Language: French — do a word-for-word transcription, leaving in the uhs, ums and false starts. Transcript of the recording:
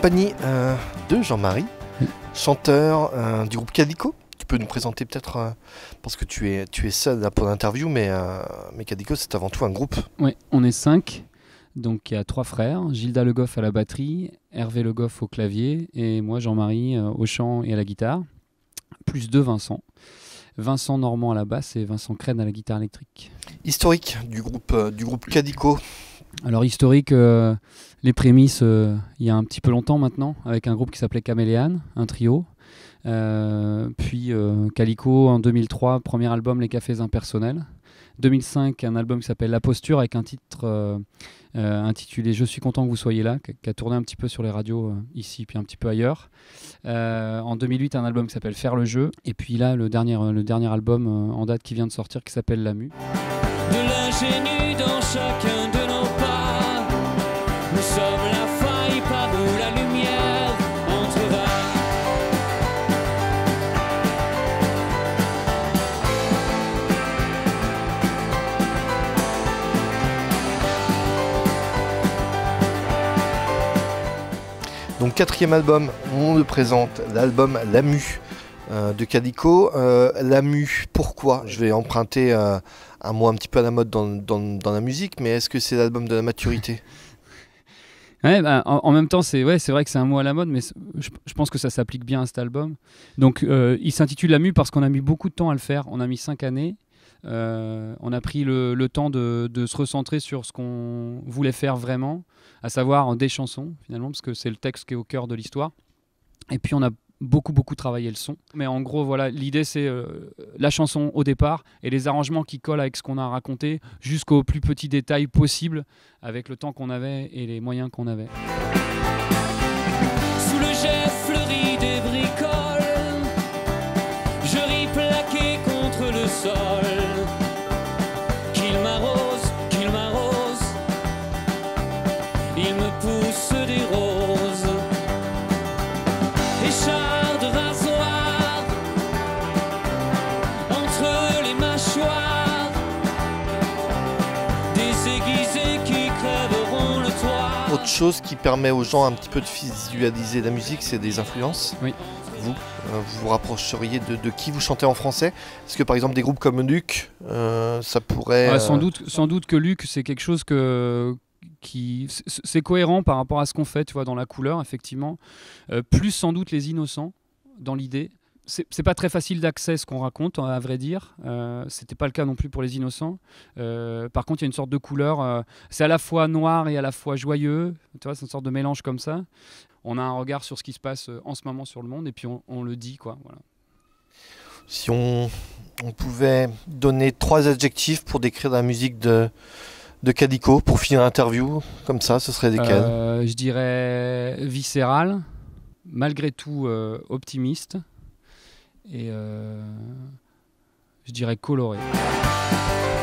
compagnie euh, de Jean-Marie, oui. chanteur euh, du groupe Cadico. Tu peux nous présenter peut-être, euh, parce que tu es, tu es seul là, pour l'interview, mais, euh, mais Cadico c'est avant tout un groupe. Oui, on est cinq. Donc il y a trois frères, Gilda Le Goff à la batterie, Hervé Le Goff au clavier et moi Jean-Marie euh, au chant et à la guitare, plus deux Vincent. Vincent Normand à la basse et Vincent Crène à la guitare électrique. Historique du groupe, euh, du groupe Cadico. Alors historique, euh, les prémices euh, il y a un petit peu longtemps maintenant, avec un groupe qui s'appelait Caméléane, un trio. Euh, puis euh, Calico en deux mille trois, premier album Les Cafés Impersonnels. deux mille cinq, un album qui s'appelle La Posture avec un titre euh, euh, intitulé Je suis content que vous soyez là, qui a tourné un petit peu sur les radios euh, ici puis un petit peu ailleurs. Euh, en deux mille huit, un album qui s'appelle Faire le jeu. Et puis là, le dernier, le dernier album euh, en date qui vient de sortir qui s'appelle La Mue. De l'ingénu dans chacun de nos pas, nous sommes la faille par où la lumière entrera. Donc quatrième album, on le présente, l'album La Mue euh, de Cadico. Euh, La Mue, pourquoi? Je vais emprunter euh, un mot un petit peu à la mode dans, dans, dans la musique, mais est-ce que c'est l'album de la maturité? Ouais, bah, en, en même temps, c'est ouais, c'est vrai que c'est un mot à la mode, mais je, je pense que ça s'applique bien à cet album. Donc, euh, il s'intitule La Mue parce qu'on a mis beaucoup de temps à le faire. On a mis cinq années. Euh, on a pris le, le temps de, de se recentrer sur ce qu'on voulait faire vraiment, à savoir des chansons, finalement, parce que c'est le texte qui est au cœur de l'histoire. Et puis, on a beaucoup, beaucoup travaillé le son. Mais en gros, voilà, l'idée, c'est euh, la chanson au départ et les arrangements qui collent avec ce qu'on a raconté jusqu'aux plus petits détails possibles avec le temps qu'on avait et les moyens qu'on avait. Sous le jet fleuri des bricoles, je ris plaqué contre le sol. Qu'il m'arrose, qu'il m'arrose, il me pousse des roses. Échard de rasoir entre les mâchoires, des aiguisés qui crèveront le toit. Autre chose qui permet aux gens un petit peu de visualiser la musique, c'est des influences. Oui. Vous, euh, vous vous rapprocheriez de, de qui vous chantez en français? Est-ce que par exemple des groupes comme Luc, euh, ça pourrait... Ouais, sans, euh, doute, sans doute que Luc, c'est quelque chose que, qui... C'est cohérent par rapport à ce qu'on fait, tu vois, dans la couleur, effectivement. Euh, plus sans doute Les Innocents, dans l'idée. C'est pas très facile d'accès ce qu'on raconte, à vrai dire. Euh, C'était pas le cas non plus pour Les Innocents. Euh, par contre, il y a une sorte de couleur. Euh, c'est à la fois noir et à la fois joyeux. Tu vois, c'est une sorte de mélange comme ça. On a un regard sur ce qui se passe en ce moment sur le monde et puis on, on le dit, quoi. Voilà. Si on, on pouvait donner trois adjectifs pour décrire la musique de, de Cadico, pour finir l'interview, comme ça, ce serait lesquels? euh, Je dirais viscéral, malgré tout euh, optimiste. Et euh, je dirais coloré.